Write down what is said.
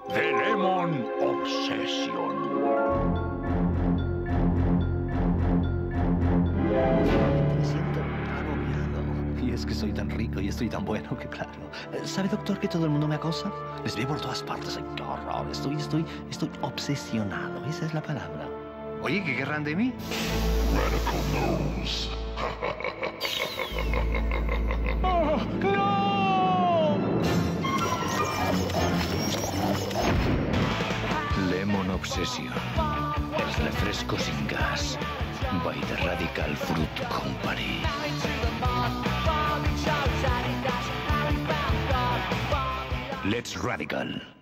The Lemon Obsession. Me siento agobiado. Y es que soy tan rico y estoy tan bueno que claro. ¿Sabe, doctor, que todo el mundo me acosa? Les veo por todas partes. Ay, qué horror. Estoy obsesionado. Esa es la palabra. Oye, ¿qué querrán de mí? Radical Nose. Lemon Obsession. El refresco sin gas. By the Radical Fruit Company. Let's Radical.